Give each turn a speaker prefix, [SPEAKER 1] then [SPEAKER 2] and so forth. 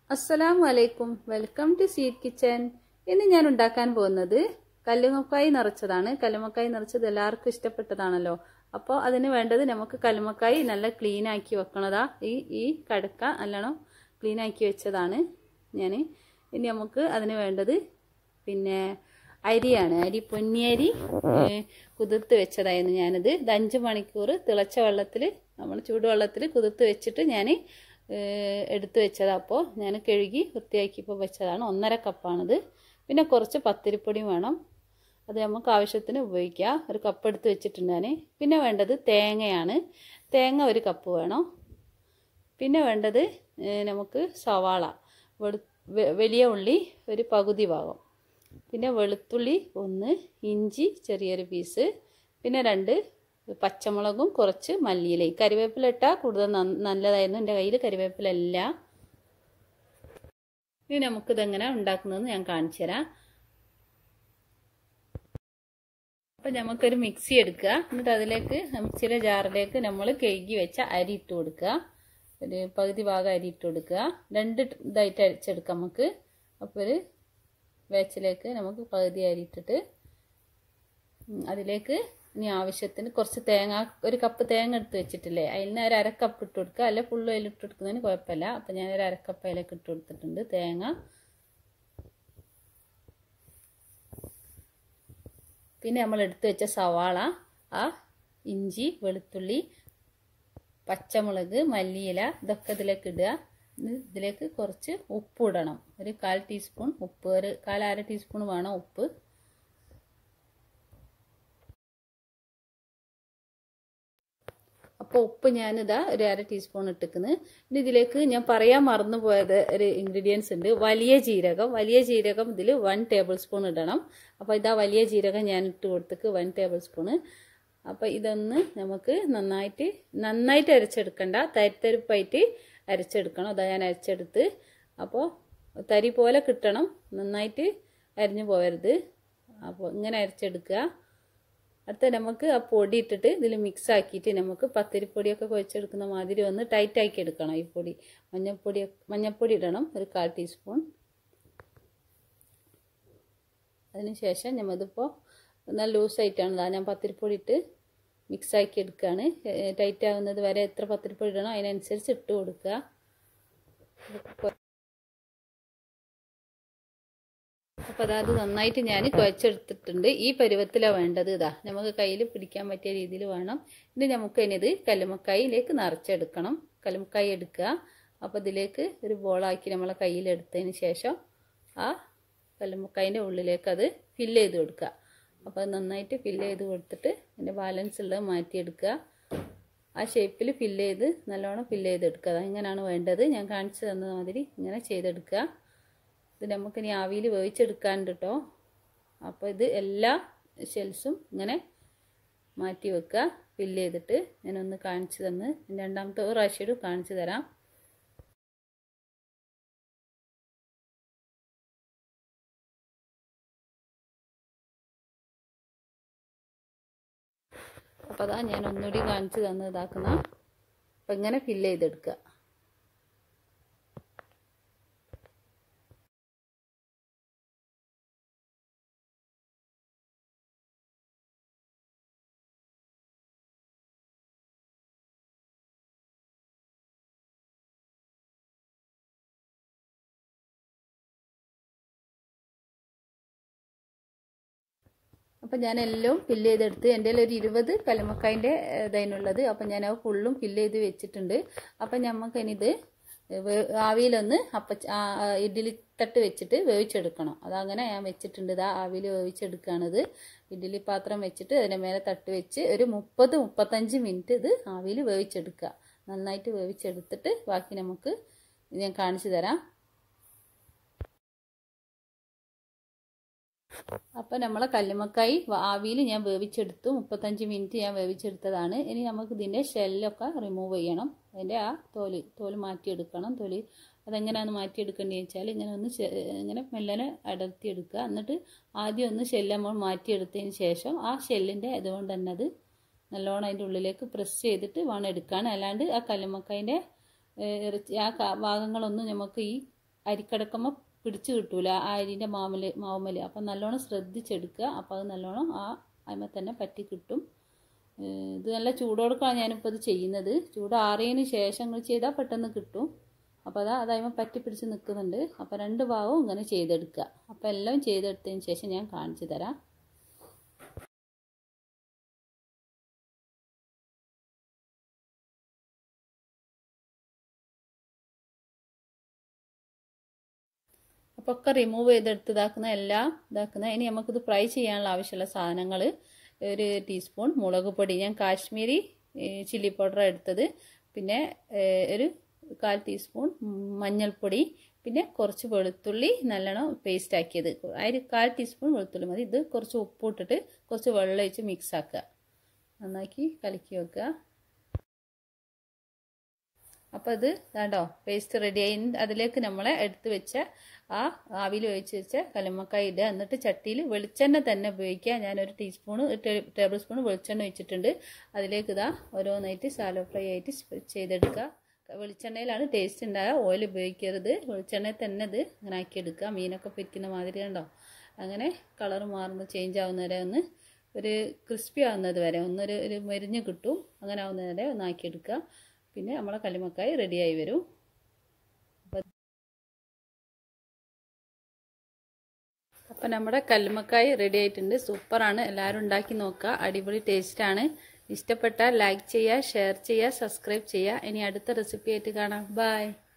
[SPEAKER 1] അസ്സലാമു അലൈക്കും. Welcome to sweet kitchen. ഇന്ന് ഞാൻ ഉണ്ടാക്കാൻ പോകുന്നത് കല്ലുമ്മക്കായ് നിറച്ചതാണ്. കല്ലുമ്മക്കായ് നിറച്ചത് എല്ലാവർക്കും ഇഷ്ടപ്പെട്ടതാണല്ലോ. അപ്പോൾ അതിന് വേണ്ടത് നമുക്ക് കല്ലുമ്മക്കായ് നല്ല ക്ലീൻ ആക്കി വെക്കണതാ. ഈ കടക്ക നല്ലോണം ക്ലീൻ ആക്കി വെച്ചതാണ് ഞാൻ. ഇനി നമുക്ക് അതിന് വേണ്ടത് പിന്നെ അരിയാണ്. അരി പൊന്നിയരി കുതിർത്ത് വെച്ചതായിരുന്നു ഞാനിത്. ഇത് 5 മണിക്കൂർ തിളച്ച വെള്ളത്തിൽ, നമ്മൾ ചൂടുവെള്ളത്തിൽ കുതിർത്ത് വെച്ചിട്ട് ഞാൻ എടുത്തു വെച്ചതാണ്. അപ്പോൾ ഞാൻ കഴുകി വൃത്തിയാക്കിയപ്പോൾ വെച്ചതാണ്. 1.5 കപ്പാണിത്. പിന്നെ കുറച്ച് പത്തിരിപ്പൊടി വേണം, അത് നമുക്ക് ആവശ്യത്തിന് ഉപയോഗിക്കാം. 1 കപ്പ് എടുത്ത് വെച്ചിട്ടുണ്ട് ഞാൻ. പിന്നെ വേണ്ടത് തേങ്ങയാണ്. തേങ്ങ 1 കപ്പ് വേണം. പിന്നെ വേണ്ടത് നമുക്ക് സവാള, വലിയ ഉള്ളി 1 പകുതി ഭാഗം, പിന്നെ വെളുത്തുള്ളി 1, ഇഞ്ചി ചെറിയൊരു പീസ്, പിന്നെ 2 പച്ചമുളകും കുറച്ച് മല്ലിയിലയും. കറിവേപ്പില ഇട്ടാൽ കൂടുതൽ നല്ലതായിരുന്നു. എൻ്റെ കയ്യിൽ കറിവേപ്പില ഇല്ല. ഇനി നമുക്കിതെങ്ങനെ ഉണ്ടാക്കുന്നതെന്ന് ഞാൻ കാണിച്ചു തരാം. അപ്പം നമുക്കൊരു മിക്സി എടുക്കുക. എന്നിട്ട് അതിലേക്ക് മിക്സിയുടെ ജാറിലേക്ക് നമ്മൾ കഴുകി വെച്ച അരി ഇട്ട് കൊടുക്കുക. 1 പകുതി ഭാഗം അരി ഇട്ട് കൊടുക്കുക. 2 ഇതായിട്ട് അരിച്ചെടുക്കാം നമുക്ക്. അപ്പോൾ ഒരു വേച്ചിലേക്ക് നമുക്ക് പകുതി അരി ഇട്ടിട്ട് അതിലേക്ക് ഇനി ആവശ്യത്തിന് കുറച്ച് തേങ്ങ, 1 കപ്പ് തേങ്ങ എടുത്ത് വെച്ചിട്ടില്ലേ, അതിന് 1/2 കപ്പ് ഇട്ട് കൊടുക്കുക. അല്ല ഫുള്ള് അതിൽ ഇട്ട് കൊടുക്കുന്നതിന് കുഴപ്പമില്ല. അപ്പം ഞാൻ 1/2 കപ്പ് അതിലേക്ക് ഇട്ട് കൊടുത്തിട്ടുണ്ട് തേങ്ങ. പിന്നെ നമ്മൾ എടുത്ത് വെച്ച സവാള, ഇഞ്ചി, വെളുത്തുള്ളി, പച്ചമുളക്, മല്ലിയില ഇതൊക്കെ ഇതിലേക്ക് ഇടുക. ഇതിലേക്ക് കുറച്ച് ഉപ്പ് ഇടണം. 1/4 ടീസ്പൂൺ ഉപ്പ്, 1/4 ടീസ്പൂൺ വേണം ഉപ്പ്. അപ്പോൾ ഉപ്പ് ഞാനിതാ 1/2 ടീസ്പൂൺ ഇട്ടിക്കുന്നു. ഇനി ഇതിലേക്ക് ഞാൻ പറയാൻ മറന്നു പോയത് ഒരു ഇൻഗ്രീഡിയൻസ് ഉണ്ട്, വലിയ ജീരകം. വലിയ ജീരകം ഇതിൽ 1 ടേബിൾ സ്പൂൺ ഇടണം. അപ്പോൾ ഇതാ വലിയ ജീരകം ഞാൻ ഇട്ട് കൊടുത്തേക്ക് 1 ടേബിൾ സ്പൂണ്. അപ്പോൾ ഇതൊന്ന് നമുക്ക് നന്നായിട്ട് അരച്ചെടുക്കണ്ട, തരിപ്പായിട്ട് അരച്ചെടുക്കണം. അതാ ഞാൻ അരച്ചെടുത്ത്. അപ്പോൾ തരി പോലെ കിട്ടണം, നന്നായിട്ട് അരിഞ്ഞു പോകരുത്. അപ്പോൾ ഇങ്ങനെ അരച്ചെടുക്കുക. അടുത്ത നമുക്ക് ആ പൊടി ഇട്ടിട്ട് ഇതിൽ മിക്സ് ആക്കിയിട്ട് നമുക്ക് പത്തിരിപ്പൊടിയൊക്കെ കുഴച്ചെടുക്കുന്ന മാതിരി ഒന്ന് ടൈറ്റ് ആക്കി എടുക്കണം. ഈ പൊടി മഞ്ഞൾപ്പൊടി ഇടണം 1/4 ടീസ്പൂൺ. അതിനുശേഷം നമ്മളിതിപ്പോൾ നല്ല ലൂസായിട്ടാണ് ഞാൻ പത്തിരിപ്പൊടി ഇട്ട് മിക്സ് ആക്കി എടുക്കുകയാണ്. ടൈറ്റ് ആകുന്നത് വരെ എത്ര പത്തിരിപ്പൊടി ഇടണം അതിനനുസരിച്ച് ഇട്ട് കൊടുക്കുക. അപ്പോൾ അത് നന്നായിട്ട് ഞാൻ കുഴച്ചെടുത്തിട്ടുണ്ട്. ഈ പരുവത്തിലാണ് വേണ്ടത്. ഇതാ നമുക്ക് കയ്യിൽ പിടിക്കാൻ പറ്റിയ രീതിയിൽ വേണം. ഇനി നമുക്ക് ഇത് കല്ലുമ്മക്കായിലേക്ക് നിറച്ചെടുക്കണം. കല്ലുമ്മക്കായി എടുക്കുക. അപ്പോൾ ഇതിലേക്ക് ഒരു ബോളാക്കി നമ്മളെ കയ്യിലെടുത്തതിന് ശേഷം ആ കല്ലുമ്മക്കായിൻ്റെ ഉള്ളിലേക്ക് അത് ഫില്ല് ചെയ്ത് കൊടുക്കുക. അപ്പോൾ അത് നന്നായിട്ട് ഫില്ല് ചെയ്ത് കൊടുത്തിട്ട് അതിൻ്റെ ബാലൻസ് ഉള്ളത് മാറ്റിയെടുക്കുക. ആ ഷേപ്പിൽ ഫില്ല് ചെയ്ത് നല്ലോണം ഫില്ല് ചെയ്തെടുക്കുക. ഇങ്ങനെയാണ് വേണ്ടത്. ഞാൻ കാണിച്ചു തന്ന മാതിരി ഇങ്ങനെ ചെയ്തെടുക്കുക. ഇത് നമുക്കിനി ആവിയിൽ വേവിച്ചെടുക്കാനുണ്ട് കേട്ടോ. അപ്പോൾ ഇത് എല്ലാ ഷെൽസും ഇങ്ങനെ മാറ്റി വെക്കുക. ഫില്ല് ചെയ്തിട്ട് ഞാനൊന്ന് കാണിച്ചു തന്ന് രണ്ടാമത്തെ പ്രാവശ്യം കാണിച്ചു തരാം. അപ്പോൾ അതാ ഞാൻ ഒന്നുകൂടി കാണിച്ചു തന്ന് ഇതാക്കുന്ന. അപ്പം ഇങ്ങനെ ഫില്ല് ചെയ്തെടുക്കുക. അപ്പം ഞാൻ എല്ലാം ഫില്ല് ചെയ്തെടുത്ത് എൻ്റെ ഒരു 20 കല്ലുമ്മക്കായിൻ്റെ ഇതിനുള്ളത്. അപ്പം ഞാൻ അത് ഫുള്ളും ഫില്ല് ചെയ്ത് വെച്ചിട്ടുണ്ട്. അപ്പം നമുക്കിനിത് ആവിയിലൊന്ന് ഇഡ്ഡലി തട്ട് വെച്ചിട്ട് വേവിച്ചെടുക്കണം. അതങ്ങനെ ഞാൻ വെച്ചിട്ടുണ്ട്. ഇതാ ആവിയിൽ വേവിച്ചെടുക്കുകയാണിത്. ഇഡ്ഡലി പാത്രം വെച്ചിട്ട് അതിൻ്റെ മേലെ തട്ട് വെച്ച് ഒരു 30-35 മിനിറ്റ് ഇത് ആവിയിൽ വേവിച്ചെടുക്കുക. നന്നായിട്ട് വേവിച്ചെടുത്തിട്ട് ബാക്കി നമുക്ക് ഞാൻ കാണിച്ചു തരാം. അപ്പം നമ്മളെ കല്ലുമ്മക്കായി ആവിയിൽ ഞാൻ വേവിച്ചെടുത്തു. 35 മിനിറ്റ് ഞാൻ വേവിച്ചെടുത്തതാണ്. ഇനി നമുക്ക് ഇതിൻ്റെ ഷെല്ലൊക്കെ റിമൂവ് ചെയ്യണം. അതിൻ്റെ ആ തോല് മാറ്റിയെടുക്കണം. അതെങ്ങനെയാണ് മാറ്റിയെടുക്കേണ്ടതെന്ന് വെച്ചാൽ ഇങ്ങനെ മെല്ലനെ അടർത്തിയെടുക്കുക. എന്നിട്ട് ആദ്യം ഒന്ന് ഷെല്ല് നമ്മൾ മാറ്റിയെടുത്തതിന് ശേഷം ആ ഷെല്ലിൻ്റെ ഇതുകൊണ്ട് തന്നെ അത് നല്ലോണം അതിൻ്റെ ഉള്ളിലേക്ക് പ്രസ് ചെയ്തിട്ട് വേണം എടുക്കാൻ. അല്ലാണ്ട് ആ കല്ലുമ്മക്കായിൻ്റെ ആ ഭാഗങ്ങളൊന്നും നമുക്ക് ഈ അരിക്കടക്കുമ്പോൾ പിടിച്ച് കിട്ടൂല ആ അരിൻ്റെ മാവുമല് അപ്പം നല്ലോണം ശ്രദ്ധിച്ചെടുക്കുക. അപ്പോൾ അത് നല്ലോണം അതിമ തന്നെ പറ്റി കിട്ടും. ഇത് നല്ല ചൂടോടുക്കാണ് ഞാനിപ്പോൾ ഇത് ചെയ്യുന്നത്. ചൂടാറിയതിന് ശേഷം നിങ്ങൾ ചെയ്താൽ പെട്ടെന്ന് കിട്ടും. അപ്പോൾ അതതിമ പറ്റി പിടിച്ച് നിൽക്കുന്നുണ്ട്. അപ്പോൾ 2 ഭാഗവും ഇങ്ങനെ ചെയ്തെടുക്കുക. അപ്പോൾ എല്ലാം ചെയ്തെടുത്തതിന് ശേഷം ഞാൻ കാണിച്ചു തരാം. അപ്പോൾ ഒക്കെ റിമൂവ് ചെയ്തെടുത്ത് ഇതാക്കുന്ന ഇനി നമുക്കിത് ഫ്രൈ ചെയ്യാനുള്ള ആവശ്യമുള്ള സാധനങ്ങൾ 1 ടീസ്പൂൺ മുളക് പൊടി, ഞാൻ കാശ്മീരി ചില്ലി പൗഡർ എടുത്തത്, പിന്നെ ഒരു 1/4 ടീസ്പൂൺ മഞ്ഞൾപ്പൊടി, പിന്നെ കുറച്ച് വെളുത്തുള്ളി നല്ലോണം പേസ്റ്റ് ആക്കിയത്, അതിൽ 1/4 ടീസ്പൂൺ വെളുത്തുള്ളി മതി. ഇത് കുറച്ച് ഉപ്പ് ഇട്ടിട്ട് കുറച്ച് വെള്ളം ഒഴിച്ച് മിക്സ് ആക്കുക, നന്നാക്കി കലക്കി വെക്കുക. അപ്പോൾ ഇത് വേണ്ടോ പേസ്റ്റ് റെഡി ആയി. അതിലേക്ക് നമ്മളെ എടുത്ത് വെച്ച ആവിയിൽ ഒഴിച്ച് വെച്ച കല്ലുമ്മക്കായ ഇടുക. എന്നിട്ട് ചട്ടിയിൽ വെളിച്ചെണ്ണ തന്നെ ഉപയോഗിക്കുക. ഞാനൊരു ടേബിൾ സ്പൂൺ വെളിച്ചെണ്ണ ഒഴിച്ചിട്ടുണ്ട്. അതിലേക്ക് ഓരോന്നായിട്ട് സാലോ ഫ്രൈ ആയിട്ട് ചെയ്തെടുക്കുക. വെളിച്ചെണ്ണയിലാണ് ടേസ്റ്റ് ഉണ്ടാകുക, ഓയിൽ ഉപയോഗിക്കരുത്. വെളിച്ചെണ്ണയിൽ തന്നെ ഇത് അങ്ങനെ ആക്കിയെടുക്കുക. മീനൊക്കെ പൊരിക്കുന്ന മാതിരി ഉണ്ടോ അങ്ങനെ കളർ മാറുന്ന ചേഞ്ച് ആവുന്നവരെ ഒരു ക്രിസ്പി ആവുന്നത് വരെ ഒരു മെരിഞ്ഞ് കിട്ടും. അങ്ങനെ ആവുന്നവരെ ആക്കിയെടുക്കുക. പിന്നെ നമ്മളെ കല്ലുമ്മക്കായ റെഡിയായി വരും. അപ്പം നമ്മുടെ കല്ലുമ്മക്കായ റെഡി ആയിട്ടുണ്ട്. സൂപ്പറാണ്, എല്ലാവരും ഉണ്ടാക്കി നോക്കുക, അടിപൊളി ടേസ്റ്റാണ്. ഇഷ്ടപ്പെട്ടാൽ ലൈക്ക് ചെയ്യുക, ഷെയർ ചെയ്യുക, സബ്സ്ക്രൈബ് ചെയ്യുക. ഇനി അടുത്ത റെസിപ്പി ആയിട്ട് കാണാം. ബൈ.